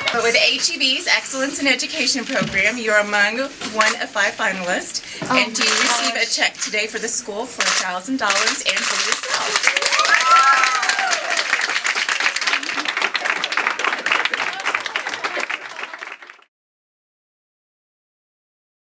But with HEB's Excellence in Education program, you're among one of 5 finalists, and you receive a check today for the school for $1,000 and for yourself.